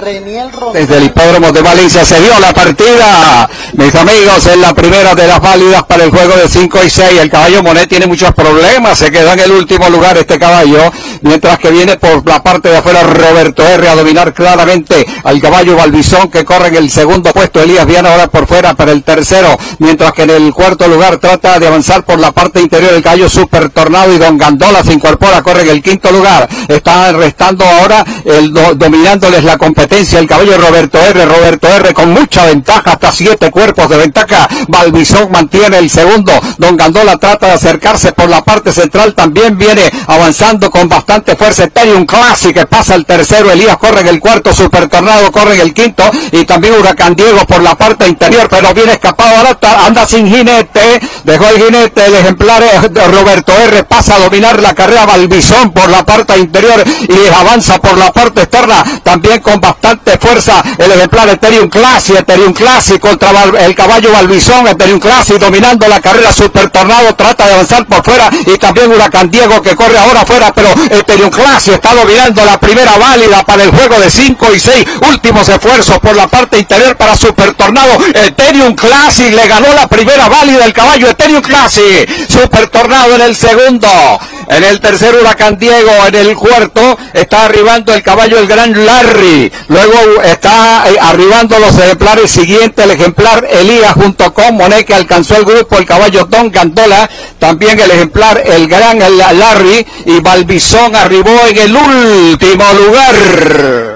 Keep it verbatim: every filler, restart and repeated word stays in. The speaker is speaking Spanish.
Desde el hipódromo de Valencia se dio la partida, mis amigos, en la primera de las válidas para el juego de cinco y seis. El caballo Monet tiene muchos problemas, se quedó en el último lugar este caballo, mientras que viene por la parte de afuera Roberto R a dominar claramente al caballo Balbizón, que corre en el segundo puesto. Elías Viana ahora por fuera para el tercero, mientras que en el cuarto lugar trata de avanzar por la parte interior el caballo Super Tornado, y Don Gandola se incorpora, corre en el quinto lugar. Está restando ahora el do, dominándoles la competencia el caballo Roberto R. Roberto R con mucha ventaja, hasta siete cuerpos de ventaja. Balbizón mantiene el segundo. Don Gandola trata de acercarse por la parte central, también viene avanzando con bastante fuerza. Ethereum Classic que pasa el tercero. Elías corre en el cuarto, Super Tornado corre en el quinto, y también Huracán Diego por la parte interior, pero viene escapado ahora, anda sin jinete, dejó el jinete, el ejemplar de Roberto R. pasa a dominar la carrera. Balbizón por la parte interior y avanza por la parte externa, también con bastante fuerza el ejemplar Ethereum Classic. Ethereum Classic contra el caballo Balbizón. Ethereum Classic dominando la carrera. Super Tornado trata de avanzar por fuera, y también Huracán Diego que corre ahora afuera, pero Ethereum Classic está dominando la primera válida para el juego de cinco y seis. Últimos esfuerzos por la parte interior para Super Tornado. Ethereum Classic le ganó la primera válida el caballo Ethereum Classic. Super Tornado en el segundo. En el tercero Huracán Diego, en el cuarto está arribando el caballo el Gran Larry, luego está eh, arribando los ejemplares siguientes, el ejemplar Elías junto con Monet, que alcanzó el grupo, el caballo Don Gandola, también el ejemplar el Gran el Larry, y Balbizón arribó en el último lugar.